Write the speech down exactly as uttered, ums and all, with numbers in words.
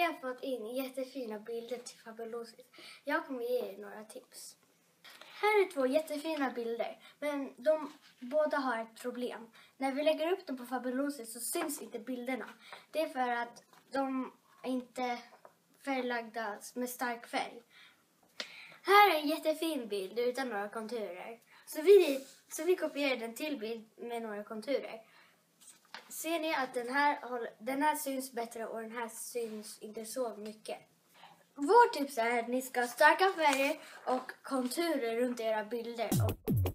har fått in jättefina bilder till Fabulosis. Jag kommer ge er några tips. Här är två jättefina bilder, men de båda har ett problem. När vi lägger upp dem på Fabulosis så syns inte bilderna. Det är för att de är inte färglagda med stark färg. Här är en jättefin bild utan några konturer. Så vi, så vi kopierar den till bild med några konturer. Ser ni att den här, den här syns bättre och den här syns inte så mycket. Vårt tips är att ni ska ha starka färger och konturer runt era bilder.